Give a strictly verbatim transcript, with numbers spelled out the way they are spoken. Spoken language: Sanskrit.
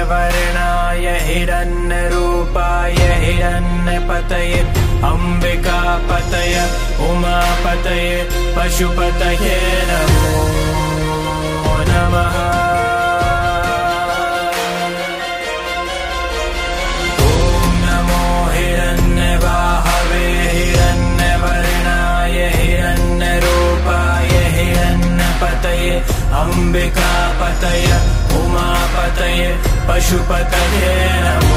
हिरण्यवर्णाय हिरण्यरूपाय हिरण्यपतये अम्बिकापतये उमापतये पशुपतये नमो नमः। ॐ नमो हिरण्यवाहवे हिरण्यवर्णाय हिरण्यरूपाय हिरण्यपतये अम्बिकापतये उमापतये पशुपतये नमः।